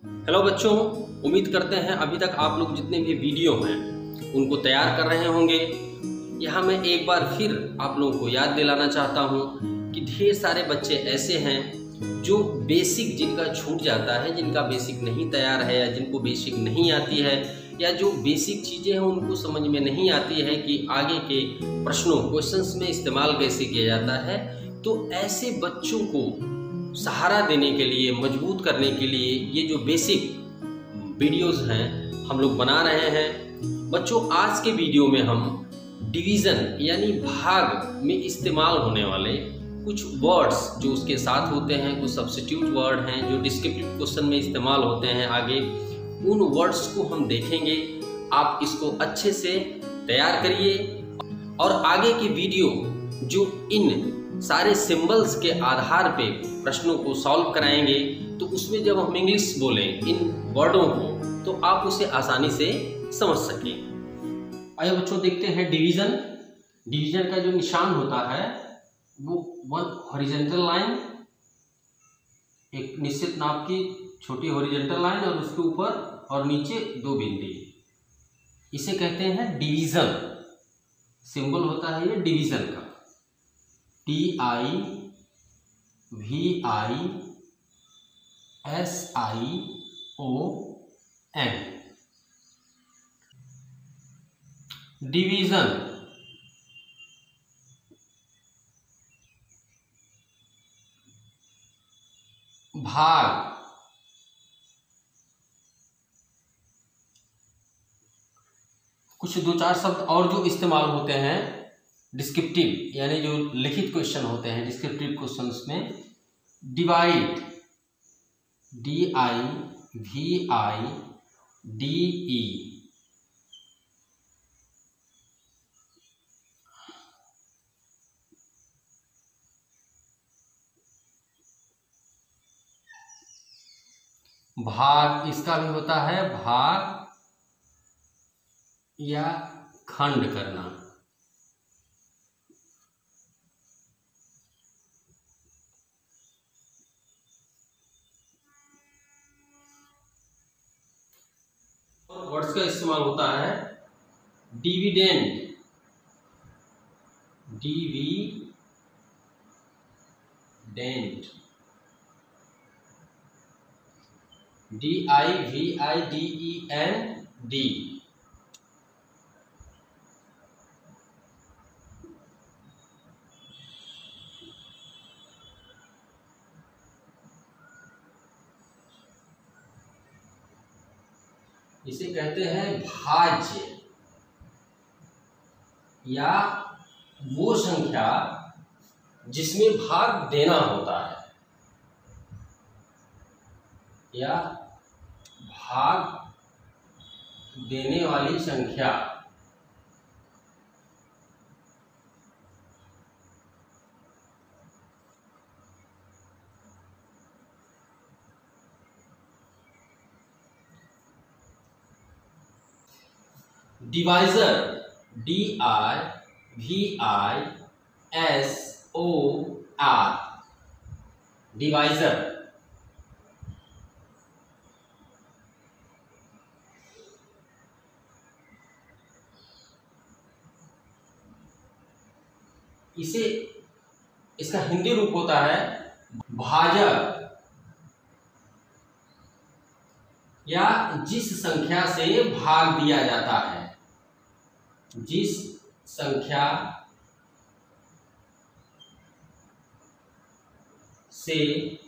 Hello बच्चों, उम्मीद करते हैं अभी तक आप लोग जितने भी वीडियो हैं उनको तैयार कर रहे होंगे। यहाँ मैं एक बार फिर आप लोगों को याद दिलाना चाहता हूँ कि ढेर सारे बच्चे ऐसे हैं जो बेसिक जिनका छूट जाता है, जिनका बेसिक नहीं तैयार है या जिनको बेसिक नहीं आती है या जो बेसिक चीज़ें हैं उनको समझ में नहीं आती है कि आगे के क्वेश्चंस में इस्तेमाल कैसे किया जाता है। तो ऐसे बच्चों को सहारा देने के लिए, मजबूत करने के लिए ये जो बेसिक वीडियोस हैं हम लोग बना रहे हैं। बच्चों, आज के वीडियो में हम डिवीज़न यानी भाग में इस्तेमाल होने वाले कुछ वर्ड्स जो उसके साथ होते हैं, कुछ सब्स्टिट्यूट वर्ड हैं जो डिस्क्रिप्टिव क्वेश्चन में इस्तेमाल होते हैं, आगे उन वर्ड्स को हम देखेंगे। आप इसको अच्छे से तैयार करिए और आगे की वीडियो जो इन सारे सिंबल्स के आधार पे प्रश्नों को सॉल्व कराएंगे, तो उसमें जब हम इंग्लिश बोलें इन वर्डों को तो आप उसे आसानी से समझ सकें। आइए बच्चों, देखते हैं डिवीज़न। डिवीज़न का जो निशान होता है वो वन हॉरिजॉन्टल लाइन, एक निश्चित नाप की छोटी हॉरिजॉन्टल लाइन और उसके ऊपर और नीचे दो बिंदी, इसे कहते हैं डिवीज़न। सिंबल होता है ये डिवीज़न का, DIVISION। डिवीज़न। भाग। कुछ दो चार शब्द और जो इस्तेमाल होते हैं डिस्क्रिप्टिव यानी जो लिखित क्वेश्चन होते हैं, डिस्क्रिप्टिव क्वेश्चंस में डिवाइड, DIVIDE, भाग, इसका भी होता है भाग या खंड करना। और वर्ड्स का इस्तेमाल होता है डिविडेंड, DIVIDEND। इसे कहते हैं भाज्य या वो संख्या जिसमें भाग देना होता है या भाग देने वाली संख्या। Divisor, DIVISOR, divisor. इसका हिंदी रूप होता है भाजक या जिस संख्या से भाग दिया जाता है, जिस संख्या से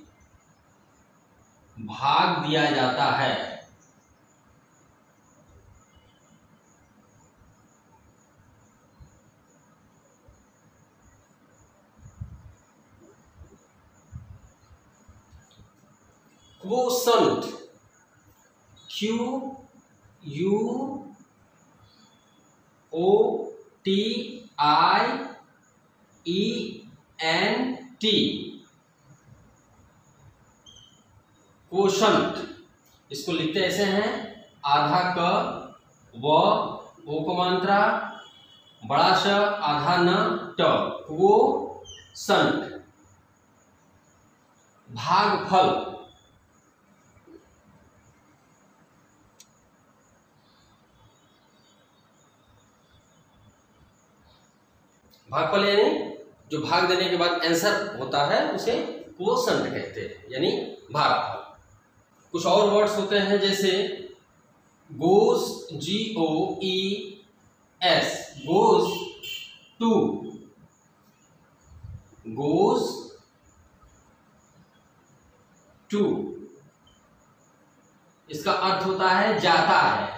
भाग दिया जाता है। Quotient, QUOTIENT, quotient. इसको लिखते ऐसे हैं, आधा क, व, ओ को मात्रा, बड़ा श, आधा न, ट, क्वोशंट। भागफल, भागफल यानी जो भाग देने के बाद आंसर होता है उसे क्वोशंट कहते हैं, यानी भागफल। कुछ और वर्ड्स होते हैं जैसे goes, GOES, goes to, goes to, इसका अर्थ होता है जाता है।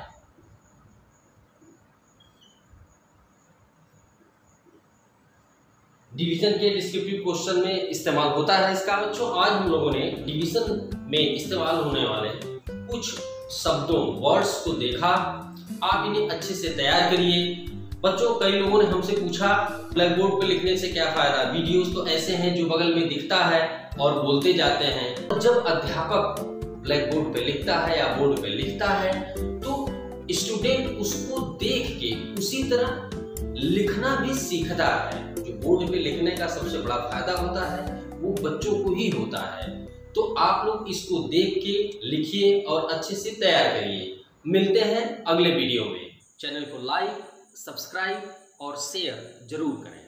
डिवीजन के डिस्क्रिप्टिव क्वेश्चन में इस्तेमाल होता है इसका। बच्चों आज हम लोगों ने डिवीजन में इस्तेमाल होने वाले कुछ शब्दों, वर्ड्स को देखा। आप इन्हें अच्छे से तैयार करिए। बच्चों कई लोगों ने हमसे पूछा ब्लैक बोर्ड पे लिखने से क्या फायदा। वीडियोस तो ऐसे हैं जो बगल में दिखता है और बोलते जाते हैं। जब अध्यापक ब्लैक बोर्ड पे लिखता है या बोर्ड पे लिखता है तो स्टूडेंट उसको देख के उसी तरह लिखना भी सीखता है। जो बोर्ड पे लिखने का सबसे बड़ा फायदा होता है वो बच्चों को ही होता है। तो आप लोग इसको देख के लिखिए और अच्छे से तैयार करिए। मिलते हैं अगले वीडियो में। चैनल को लाइक, सब्सक्राइब और शेयर जरूर करें।